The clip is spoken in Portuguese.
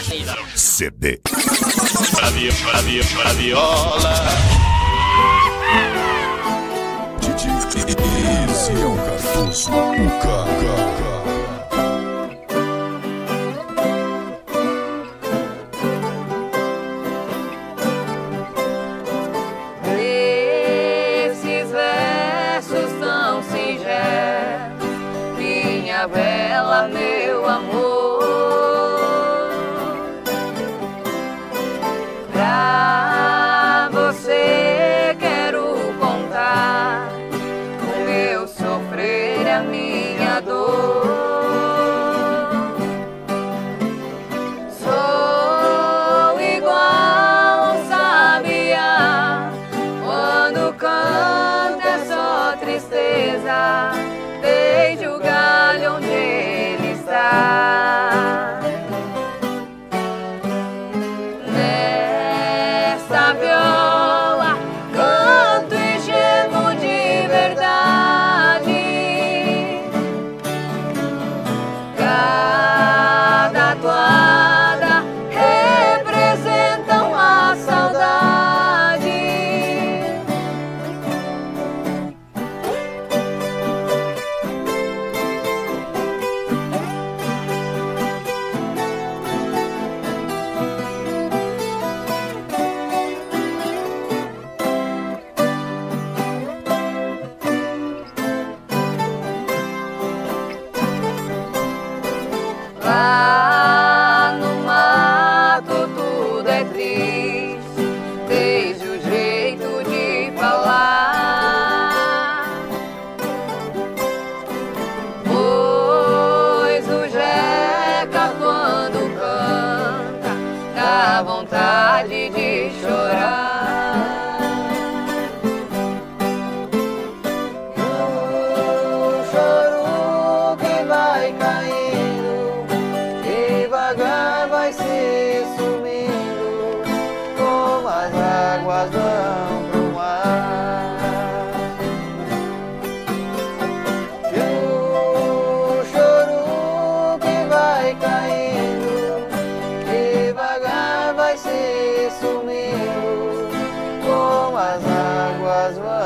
CD. Pra viola. Esse é um Cardoso, o Cacá. Esses versos tão singelos, minha bela, meu amor, pra você quero contar o meu sofrer, a minha dor. Sou igual ao sabiá, quando canta é só tristeza, desde o galho onde ele está. Nessa viola canto e gemo de verdade. Cada toada representa uma saudade. Lá no mato tudo é triste, desde o jeito de falar. Pois o Jeca quando canta dá vontade de chorar. O choro que vai caindo, devagar vai se sumindo, como as águas vão pro mar. E o choro que vai caindo, devagar vai se sumindo, como as águas vão